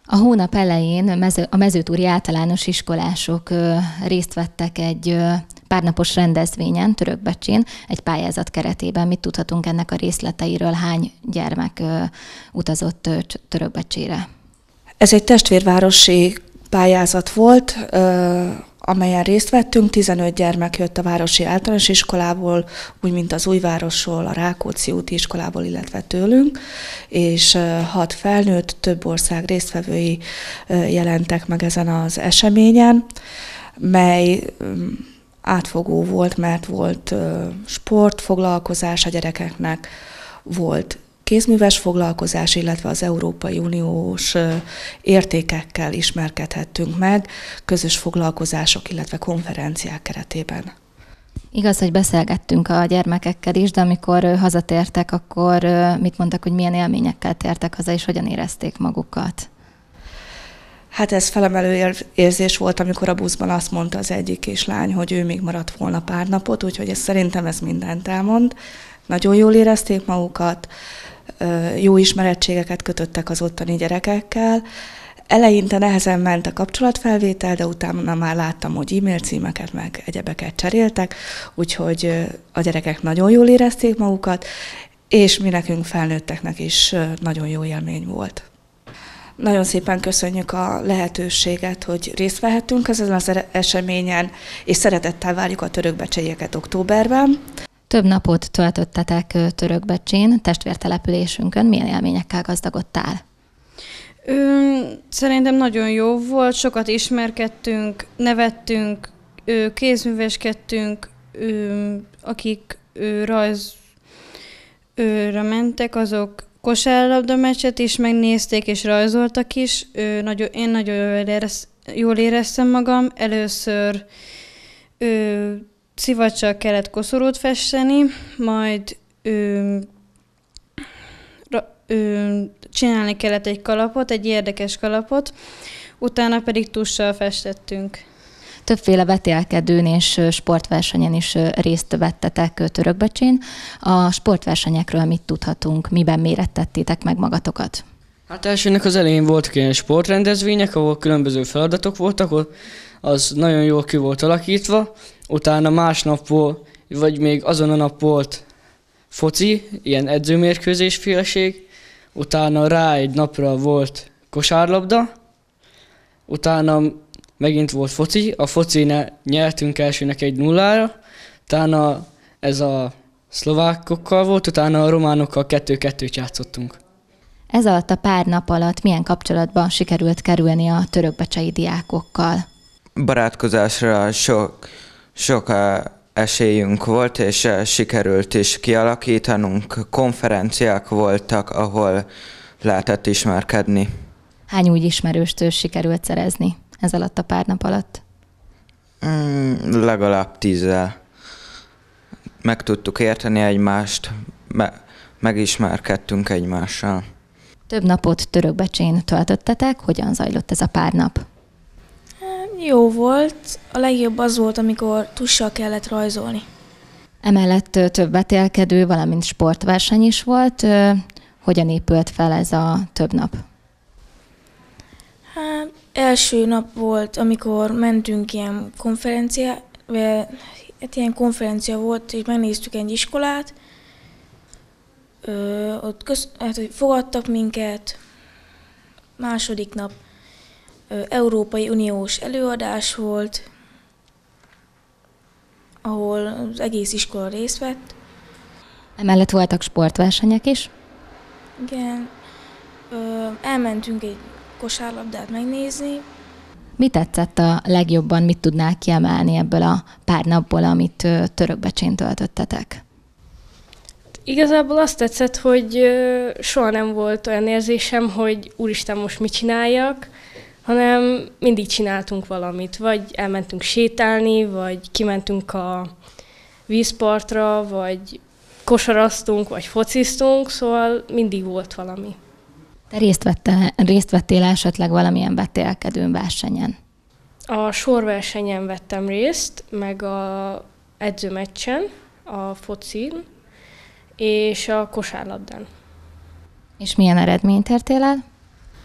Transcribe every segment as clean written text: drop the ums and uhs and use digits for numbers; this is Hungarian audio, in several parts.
A hónap elején a mezőtúri általános iskolások részt vettek egy párnapos rendezvényen Törökbecsén, egy pályázat keretében. Mit tudhatunk ennek a részleteiről? Hány gyermek utazott Törökbecsére? Ez egy testvérvárosi pályázat volt, amelyen részt vettünk. 15 gyermek jött a városi általános iskolából, úgy mint az Újvárosról, a Rákóczi úti iskolából, illetve tőlünk, és 6 felnőtt, több ország résztvevői jelentek meg ezen az eseményen, mely átfogó volt, mert volt sportfoglalkozás a gyerekeknek, volt kézműves foglalkozás, illetve az Európai Uniós értékekkel ismerkedhettünk meg, közös foglalkozások, illetve konferenciák keretében. Igaz, hogy beszélgettünk a gyermekekkel is, de amikor hazatértek, akkor mit mondtak, hogy milyen élményekkel tértek haza, és hogyan érezték magukat? Hát ez felemelő érzés volt, amikor a buszban azt mondta az egyik kislány, hogy ő még maradt volna pár napot, úgyhogy szerintem ez mindent elmond. Nagyon jól érezték magukat, jó ismerettségeket kötöttek az ottani gyerekekkel. Eleinte nehezen ment a kapcsolatfelvétel, de utána már láttam, hogy e-mail címeket meg egyebeket cseréltek, úgyhogy a gyerekek nagyon jól érezték magukat, és mi nekünk felnőtteknek is nagyon jó élmény volt. Nagyon szépen köszönjük a lehetőséget, hogy részt vehettünk ezen az eseményen, és szeretettel várjuk a törökbecseieket októberben. Több napot töltöttetek Törökbecsén, testvértelepülésünkön. Milyen élményekkel gazdagodtál? Szerintem nagyon jó volt, sokat ismerkedtünk, nevettünk, kézműveskedtünk, akik rajzra mentek, azok kosárlabda meccset is megnézték és rajzoltak is. Én nagyon jól éreztem magam. Először szivacsal kellett koszorút festeni, majd csinálni kellett egy kalapot, egy érdekes kalapot, utána pedig tussal festettünk. Többféle vetélkedőn és sportversenyen is részt vettetek Törökbecsén. A sportversenyekről mit tudhatunk? Miben mérettettétek meg magatokat? Hát elsőnek az elején voltak ilyen sportrendezvények, ahol különböző feladatok voltak, az nagyon jól ki volt alakítva. Utána másnap volt, vagy még azon a nap volt foci, ilyen edzőmérkőzés féleség. Utána rá egy napra volt kosárlabda. Utána megint volt foci, a focinál nyertünk elsőnek 1-0-ra, utána ez a szlovákokkal volt, utána a románokkal 2-2-t játszottunk. Ez alatt a pár nap alatt milyen kapcsolatban sikerült kerülni a törökbecsei diákokkal? Barátkozásra sok esélyünk volt, és sikerült is kialakítanunk. Konferenciák voltak, ahol lehetett ismerkedni. Hány új ismerőst sikerült szerezni ez alatt a pár nap alatt? Legalább 10-zel. Meg tudtuk érteni egymást, megismerkedtünk egymással. Több napot Törökbecsén töltöttetek, hogyan zajlott ez a pár nap? Jó volt, a legjobb az volt, amikor tussal kellett rajzolni. Emellett több vetélkedő, valamint sportverseny is volt. Hogyan épült fel ez a több nap? Hát, első nap volt, amikor mentünk ilyen konferencia volt, és megnéztük egy iskolát. Ott fogadtak minket. Második nap Európai Uniós előadás volt, ahol az egész iskola részt vett. Emellett voltak sportversenyek is? Igen. Elmentünk egy kosárlabdát megnézni. Mi tetszett a legjobban, mit tudnál kiemelni ebből a pár napból, amit Törökbecsén töltöttetek? Igazából azt tetszett, hogy soha nem volt olyan érzésem, hogy úristen, most mit csináljak, hanem mindig csináltunk valamit. Vagy elmentünk sétálni, vagy kimentünk a vízpartra, vagy kosaraztunk, vagy fociztunk, szóval mindig volt valami. Te részt vettél esetleg valamilyen vetélkedőn, versenyen? A sorversenyen vettem részt, meg a edzőmeccsen, a focin, és a kosárlabdán. És milyen eredményt értél el?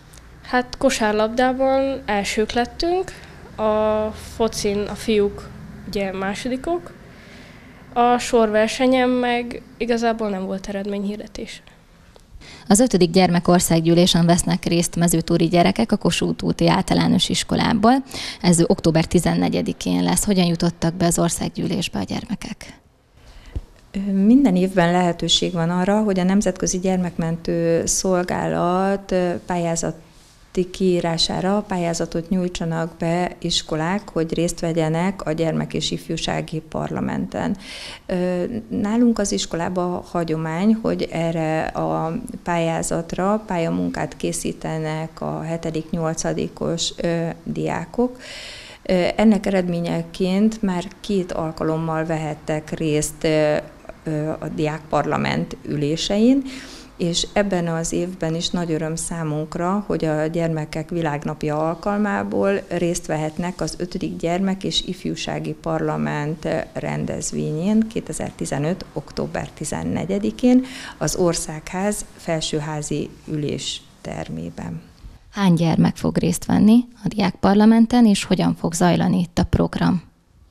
Hát kosárlabdában elsők lettünk, a focin a fiúk ugye másodikok, a sorversenyen meg igazából nem volt eredményhirdetés. Az 5. gyermekországgyűlésen vesznek részt mezőtúri gyerekek a Kossuth úti általános iskolából. Ez október 14-én lesz. Hogyan jutottak be az országgyűlésbe a gyermekek? Minden évben lehetőség van arra, hogy a Nemzetközi Gyermekmentő Szolgálat pályázati kiírására pályázatot nyújtsanak be iskolák, hogy részt vegyenek a gyermek- és ifjúsági parlamenten. Nálunk az iskolában hagyomány, hogy erre a pályázatra pályamunkát készítenek a 7.-8-os diákok. Ennek eredményeként már 2 alkalommal vehettek részt a diákparlament ülésein, és ebben az évben is nagy öröm számunkra, hogy a Gyermekek Világnapja alkalmából részt vehetnek az 5. gyermek- és ifjúsági parlament rendezvényén 2015. október 14-én az Országház felsőházi üléstermében. Hány gyermek fog részt venni a diákparlamenten, és hogyan fog zajlani itt a program?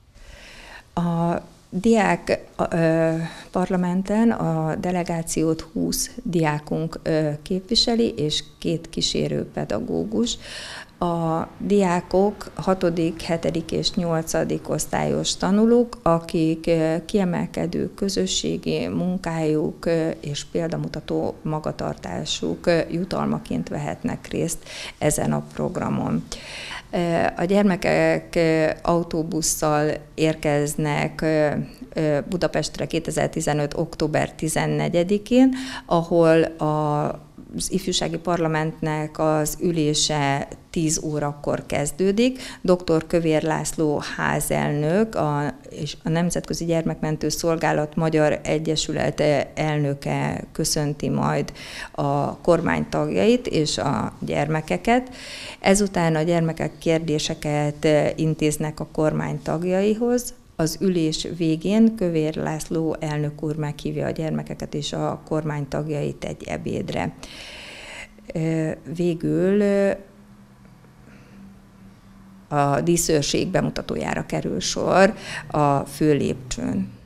A diák parlamenten a delegációt 20 diákunk képviseli, és 2 kísérőpedagógus. A diákok 6., 7. és 8. osztályos tanulók, akik kiemelkedő közösségi munkájuk és példamutató magatartásuk jutalmaként vehetnek részt ezen a programon. A gyermekek autóbusszal érkeznek Budapestre 2015. október 14-én, ahol az ifjúsági parlamentnek az ülése 10 órakor kezdődik. Dr. Kövér László házelnök, és a Nemzetközi Gyermekmentő Szolgálat Magyar Egyesülete elnöke köszönti majd a kormány tagjait és a gyermekeket. Ezután a gyermekek kérdéseket intéznek a kormány tagjaihoz. Az ülés végén Kövér László elnök úr meghívja a gyermekeket és a kormány tagjait egy ebédre. Végül a díszőrség bemutatójára kerül sor a főlépcsőn.